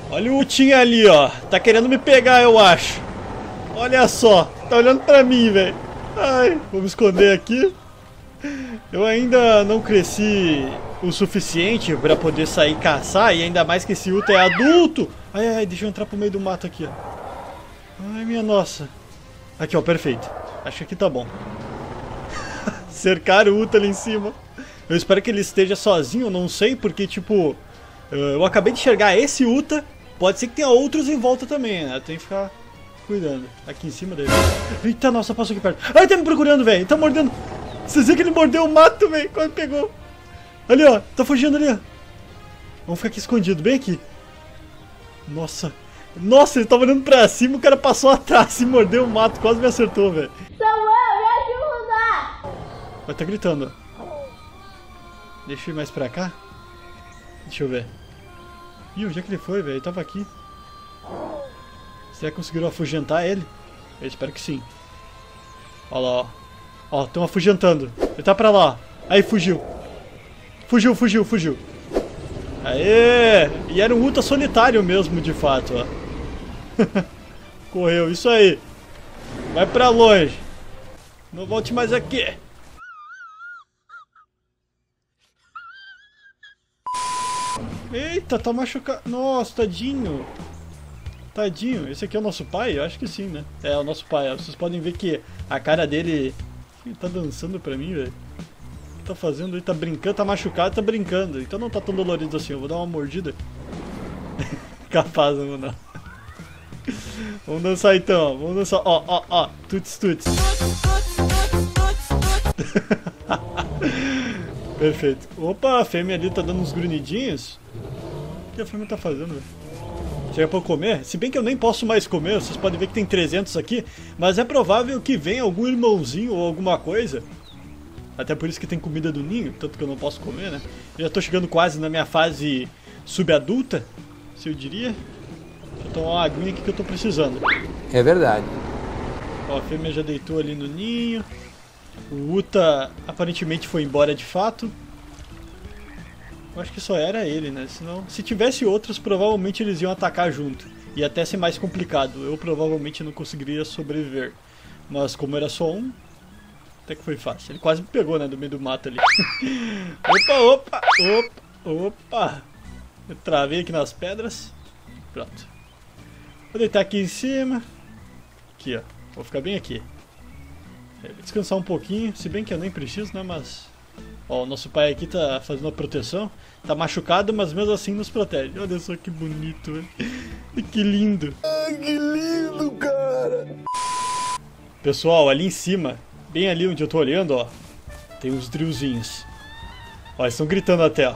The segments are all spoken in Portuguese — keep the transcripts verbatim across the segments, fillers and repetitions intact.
Olha o Utinha ali, ó. Tá querendo me pegar, eu acho. Olha só. Tá olhando pra mim, velho. Ai, vou me esconder aqui. Eu ainda não cresci o suficiente pra poder sair caçar. E ainda mais que esse Uta é adulto. Ai, ai, deixa eu entrar pro meio do mato aqui, ó. Ai, minha nossa. Aqui, ó, perfeito. Acho que aqui tá bom. Cercaram o Uta ali em cima. Eu espero que ele esteja sozinho, não sei, porque, tipo... Eu acabei de enxergar esse Uta. Pode ser que tenha outros em volta também, né? Tem que ficar cuidando. Aqui em cima dele. Eita, nossa, passou aqui perto. Ai, tá me procurando, velho. Ele tá mordendo. Vocês viram que ele mordeu o mato, velho. Quase pegou. Ali, ó. Tá fugindo ali, ó. Vamos ficar aqui escondido, bem aqui. Nossa. Nossa, ele tava olhando pra cima, o cara passou atrás e mordeu o mato. Quase me acertou, velho. Samuel, me ajuda! Vai tá gritando, ó. Deixa eu ir mais pra cá. Deixa eu ver. Ih, onde é que ele foi, velho? Ele tava aqui. Será que conseguiram afugentar ele? Eu espero que sim. Olha lá, ó. Ó, estão afugentando. Ele tá pra lá. Aí, fugiu. Fugiu, fugiu, fugiu. Aê! E era um Uta solitário mesmo, de fato, ó. Correu, isso aí. Vai pra longe. Não volte mais aqui. Eita, tá machucado. Nossa, tadinho. Tadinho. Esse aqui é o nosso pai? Eu acho que sim, né? É, é o nosso pai. Vocês podem ver que a cara dele... Ele tá dançando pra mim, velho. O que tá fazendo? Ele tá brincando, tá machucado, tá brincando. Então não tá tão dolorido assim. Eu vou dar uma mordida. Capaz, não, não. Vamos dançar então. Vamos dançar. Ó, ó, ó. Tuts, tuts. Perfeito. Opa, a fêmea ali tá dando uns grunhidinhos. O que a fêmea tá fazendo, velho? Chega pra eu comer? Se bem que eu nem posso mais comer, vocês podem ver que tem trezentos aqui. Mas é provável que venha algum irmãozinho ou alguma coisa. Até por isso que tem comida do ninho, tanto que eu não posso comer, né? Eu já tô chegando quase na minha fase subadulta, se eu diria. Deixa eu tomar uma aguinha aqui que eu tô precisando. É verdade. Ó, a fêmea já deitou ali no ninho. O Uta aparentemente foi embora de fato. Eu acho que só era ele, né? Senão, se tivesse outros, provavelmente eles iam atacar junto. Ia até ser mais complicado. Eu provavelmente não conseguiria sobreviver. Mas como era só um, até que foi fácil. Ele quase me pegou, né? Do meio do mato ali. Opa, opa, opa, opa. Eu travei aqui nas pedras. Pronto. Vou deitar aqui em cima. Aqui, ó. Vou ficar bem aqui. Descansar um pouquinho, se bem que eu nem preciso, né, mas... Ó, o nosso pai aqui tá fazendo a proteção. Tá machucado, mas mesmo assim nos protege. Olha só que bonito, velho. Que lindo. Ai, que lindo, cara. Pessoal, ali em cima, bem ali onde eu tô olhando, ó, tem uns drillzinhos. Ó, eles estão gritando até, ó.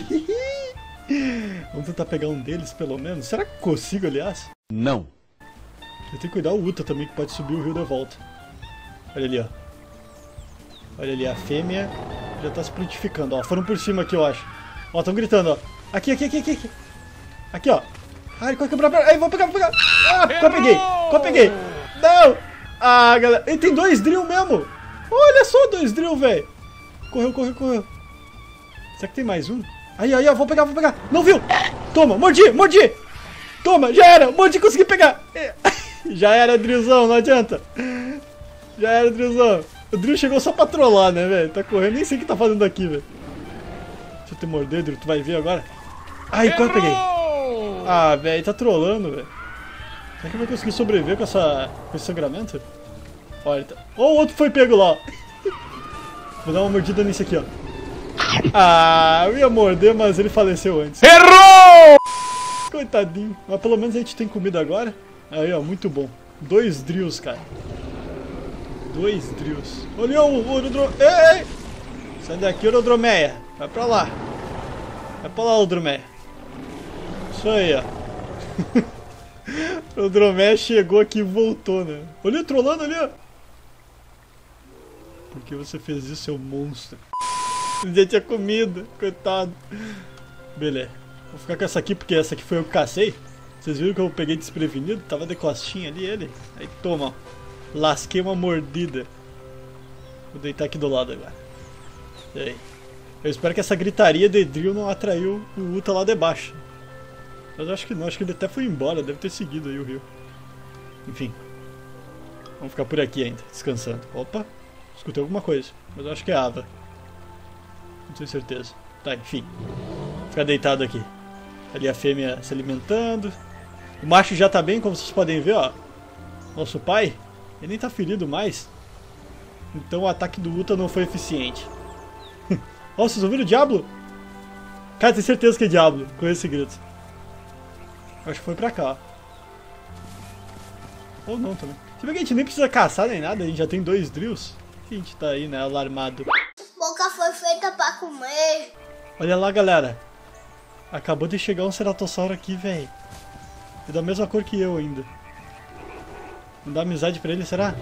Vamos tentar pegar um deles, pelo menos. Será que consigo, aliás? Não. Eu tenho que cuidar o Uta também, que pode subir o rio de volta. Olha ali, ó. Olha ali, a fêmea já tá se prontificando, ó. Foram por cima aqui, eu acho. Ó, estão gritando, ó. Aqui, aqui, aqui, aqui, aqui. Aqui, ó. Ai, ele quase quebrou a perna. Ai, vou pegar, vou pegar. Ah, quase peguei. Quase peguei. Não. Ah, galera. Ele tem dois drill mesmo. Olha só, dois drill, velho. Correu, correu, correu. Será que tem mais um? Aí, aí, ó. Vou pegar, vou pegar. Não viu? Toma, mordi, mordi. Toma, já era. Mordi, consegui pegar. Já era, drillzão, não adianta. Já era, drillzão. O drill chegou só pra trollar, né, velho? Tá correndo, nem sei o que tá fazendo aqui, velho. Deixa eu te morder, drill. Tu vai ver agora. Ai, quase peguei. Ah, velho, tá trolando, velho. Será que vai conseguir sobreviver com, essa, com esse sangramento? Olha, tá... Oh, o outro foi pego lá, ó. Vou dar uma mordida nesse aqui, ó. Ah, eu ia morder, mas ele faleceu antes. Errou! Coitadinho. Mas pelo menos a gente tem comida agora. Aí, ó, muito bom. Dois drills, cara. Dois drills. Olha o Orodro... Ei, ei! Sai daqui, Orodromeia. Vai pra lá. Vai pra lá, Orodromeia. Isso aí, ó. O Orodromeia chegou aqui e voltou, né? Olha, trolando ali, ó. Por que você fez isso, seu monstro? Ele já tinha comida, coitado. Beleza. Vou ficar com essa aqui, porque essa aqui foi eu que cacei. Vocês viram que eu peguei desprevenido? Tava de costinha ali, ele. Aí, toma, ó. Lasquei uma mordida. Vou deitar aqui do lado agora. E aí? Eu espero que essa gritaria de drill não atraiu o Uta lá de baixo. Mas eu acho que não, acho que ele até foi embora, deve ter seguido aí o rio. Enfim. Vamos ficar por aqui ainda, descansando. Opa, escutei alguma coisa, mas eu acho que é Ava. Não tenho certeza. Tá, enfim. Vou ficar deitado aqui. Ali a fêmea se alimentando. O macho já tá bem, como vocês podem ver, ó. Nosso pai, ele nem tá ferido mais. Então o ataque do Uta não foi eficiente. Ó, vocês ouviram o Diablo? Cara, tenho certeza que é Diablo, com esse grito. Acho que foi pra cá. Ou não também. Se bem que a gente nem precisa caçar nem nada, a gente já tem dois drills. A gente tá aí, né, alarmado. Boca foi feita pra comer. Olha lá, galera. Acabou de chegar um ceratossauro aqui, velho. É da mesma cor que eu ainda. Não dá amizade pra ele, será?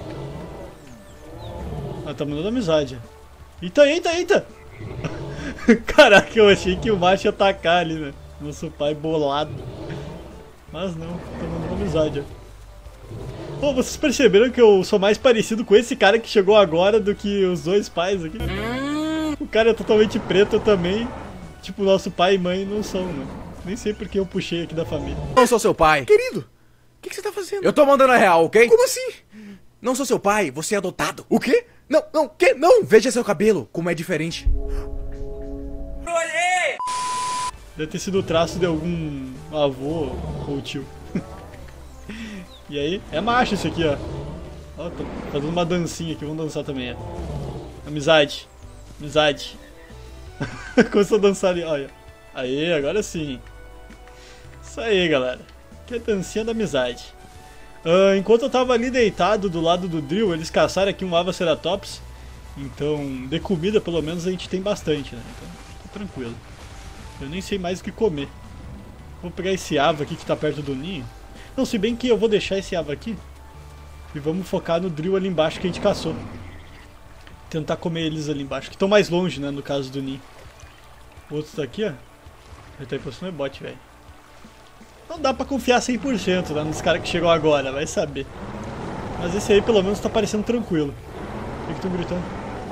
Ah, tá mandando amizade. Eita, eita, eita! Caraca, eu achei que o macho ia atacar ali, né? Nosso pai bolado. Mas não, tá mandando amizade, ó. Pô, vocês perceberam que eu sou mais parecido com esse cara que chegou agora do que os dois pais aqui? O cara é totalmente preto também. Tipo, nosso pai e mãe não são, né? Nem sei porque eu puxei aqui da família. Não sou seu pai. Querido, o que, que você tá fazendo? Eu tô mandando a real, ok? Como assim? Não sou seu pai, você é adotado. O quê? Não, não, que? Não! Veja seu cabelo, como é diferente. Deve ter sido o traço de algum avô ou tio. E aí? É macho esse aqui, ó. Ó, tá, tá dando uma dancinha aqui, vamos dançar também, ó. Amizade. Amizade. Começou a dançar ali, olha. Aí, agora sim. Isso aí, galera. Que é a dancinha da amizade. Uh, enquanto eu tava ali deitado do lado do drill, eles caçaram aqui um Avaceratops. Então, de comida pelo menos a gente tem bastante, né? Então, tô tranquilo. Eu nem sei mais o que comer. Vou pegar esse ava aqui que tá perto do ninho. Não, se bem que eu vou deixar esse ava aqui. E vamos focar no drill ali embaixo que a gente caçou. Tentar comer eles ali embaixo, que estão mais longe, né, no caso do ninho. O outro tá aqui, ó. Ele tá encostando no bot, velho. Não dá pra confiar cem por cento, né, nos caras que chegam agora, vai saber. Mas esse aí pelo menos tá parecendo tranquilo. O que que estão gritando?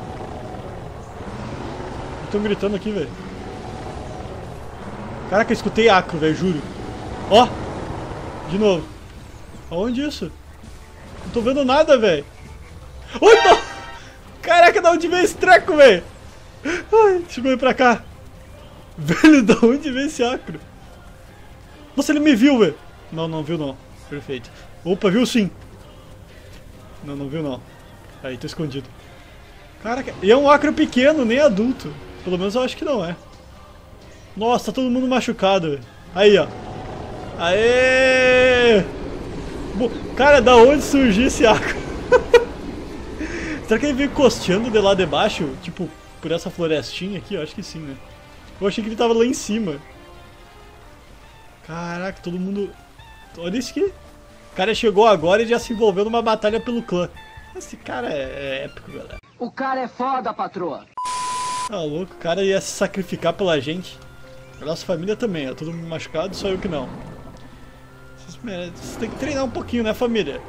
Estão gritando aqui, velho. Caraca, eu escutei acro, velho, juro. Ó! De novo. Aonde isso? Não tô vendo nada, velho. Oi, não! Caraca, da onde veio esse treco, velho? Ai, deixa eu ir pra cá. Velho, da onde veio esse acro? Nossa, ele me viu, velho. Não, não viu não. Perfeito. Opa, viu sim. Não, não viu não. Aí, tô escondido. Caraca, e é um acro pequeno, nem adulto. Pelo menos eu acho que não é. Nossa, tá todo mundo machucado, velho. Aí, ó. Aê! Cara, da onde surgiu esse acro? Será que ele veio costeando de lá de baixo? Tipo, por essa florestinha aqui? Eu acho que sim, né? Eu achei que ele tava lá em cima. Caraca, todo mundo... Olha isso aqui. O cara chegou agora e já se envolveu numa batalha pelo clã. Esse cara é, é épico, galera. O cara é foda, patroa. Tá louco, o cara ia se sacrificar pela gente. A nossa família também, ó. Todo mundo machucado, só eu que não. Vocês têm que treinar um pouquinho, né, família?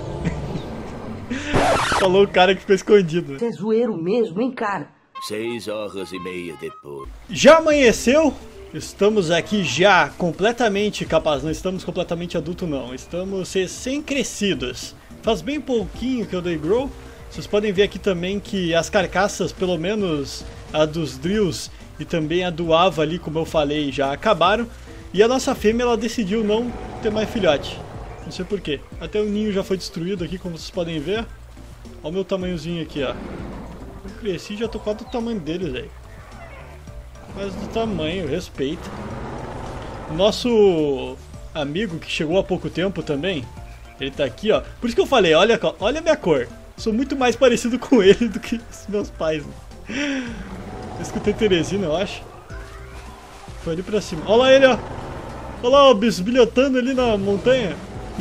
Falou o cara que ficou escondido. Você é zoeiro mesmo, hein, cara? Seis horas e meia depois. Já amanheceu? Estamos aqui já completamente capazes. Não estamos completamente adultos, não. Estamos recém-crescidos. Faz bem pouquinho que eu dei grow. Vocês podem ver aqui também que as carcaças, pelo menos a dos drills e também a do ava ali, como eu falei, já acabaram. E a nossa fêmea, ela decidiu não ter mais filhote. Não sei porquê. Até o ninho já foi destruído aqui, como vocês podem ver. Olha o meu tamanhozinho aqui, ó. Eu cresci e já tô quase do tamanho deles, velho. Mas do tamanho, respeito. O nosso amigo que chegou há pouco tempo também, ele tá aqui, ó. Por isso que eu falei, olha, olha a minha cor. Sou muito mais parecido com ele do que os meus pais, né? Eu escutei Teresina, eu acho. Foi ali pra cima. Olha lá ele, ó. Olha lá, ó, bisbilhotando ali na montanha.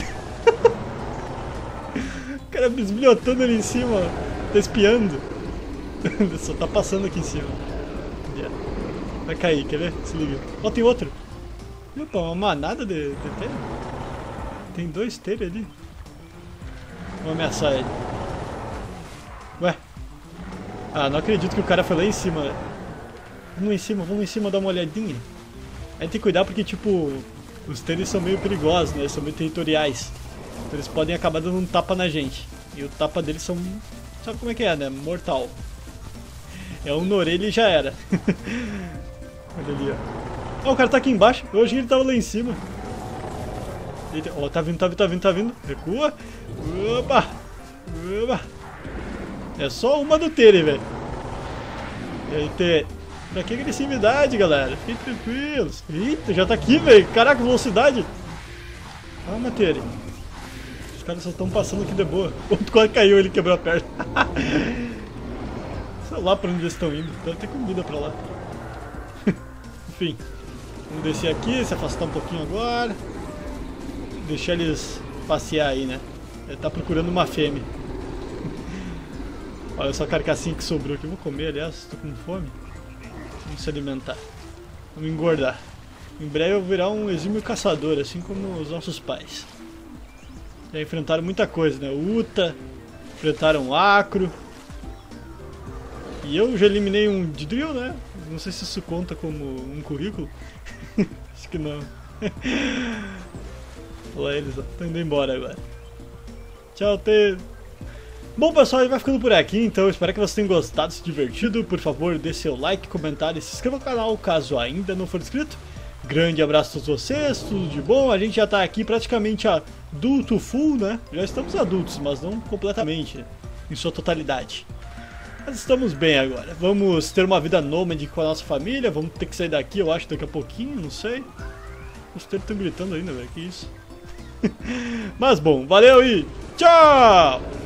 O cara bisbilhotando ali em cima, ó. Tá espiando. Só tá passando aqui em cima. Vai cair, quer ver? Se liga. Ó, tem outro. Opa, uma manada de, de telha. Tem dois telhas ali. Vou ameaçar ele. Ué. Ah, não acredito que o cara foi lá em cima, né? Vamos em cima, vamos em cima dar uma olhadinha. Aí tem que cuidar porque, tipo, Os tênis são meio perigosos, né? São meio territoriais. Então eles podem acabar dando um tapa na gente. E o tapa deles são... Sabe como é que é, né? Mortal. É um na orelha e já era. Olha ali, ó. Ó, o cara tá aqui embaixo. Eu achei que ele tava lá em cima. Eita, ó, tá vindo, tá vindo, tá vindo, tá vindo. Recua. Opa! Opa! É só uma do Tere, velho. E aí, Tere? Pra que agressividade, galera? Fiquem tranquilos. Eita, já tá aqui, velho. Caraca, velocidade. Calma, Tere. Os caras só estão passando aqui de boa. O outro quase caiu, ele quebrou a perna. Sei lá pra onde eles estão indo. Deve ter comida pra lá. Enfim. Vamos descer aqui, se afastar um pouquinho agora. Deixar eles passear aí, né? Ele tá procurando uma fêmea. Olha só a carcassinha que sobrou aqui. Eu vou comer, aliás, tô com fome. Vamos se alimentar. Vamos engordar. Em breve eu vou virar um exímio caçador, assim como os nossos pais. Já enfrentaram muita coisa, né? Uta, enfrentaram o Acro. E eu já eliminei um de drill, né? Não sei se isso conta como um currículo. Acho que não. Olha lá eles, estão indo embora agora. Tchau, T. Bom, pessoal, vai ficando por aqui, então espero que vocês tenham gostado, se divertido. Por favor, dê seu like, comentário e se inscreva no canal caso ainda não for inscrito. Grande abraço a todos vocês, tudo de bom. A gente já tá aqui praticamente adulto full, né? Já estamos adultos, mas não completamente, em sua totalidade. Mas estamos bem agora. Vamos ter uma vida nômade com a nossa família. Vamos ter que sair daqui, eu acho, daqui a pouquinho, não sei. Os teus estão gritando ainda, velho, que isso? Mas bom, valeu e tchau!